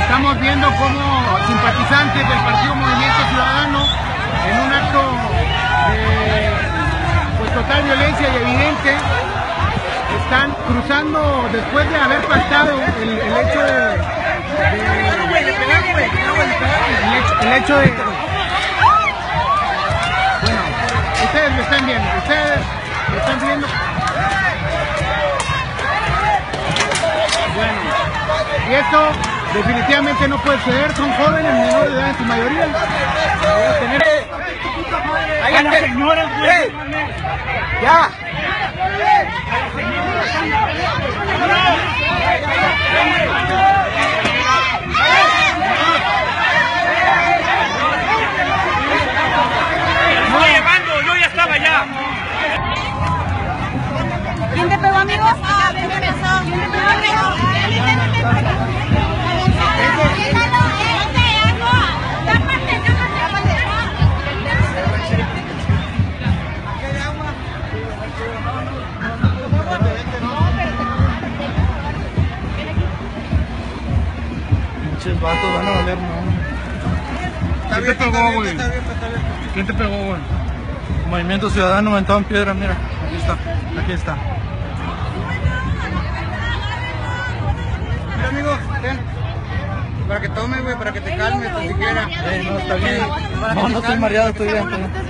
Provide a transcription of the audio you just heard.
Estamos viendo cómo simpatizantes del Partido Movimiento Ciudadano, en un acto de pues, total violencia y evidente, están cruzando después de haber pactado el hecho de bueno, ustedes lo están viendo, bueno, y esto definitivamente no puede ceder, son jóvenes menores de edad en su mayoría. ¡A las señoras, güey! ¡Ya! ¡Estoy llevando! ¡Yo ya estaba allá! ¿Quién te pegó, amigo? ¿Quién te pasó? ¿Quién te pegó, amigo? Muchos vatos van a valer, ¿no? ¿Quién te pegó, güey? ¿Quién te pegó, güey? Movimiento Ciudadano aventado en piedra, mira. Aquí está, aquí está. Mira, amigo, ten. Para que tome, güey, para que te calmes, tan siquiera. No, está bien. No, no estoy mareado, estoy bien.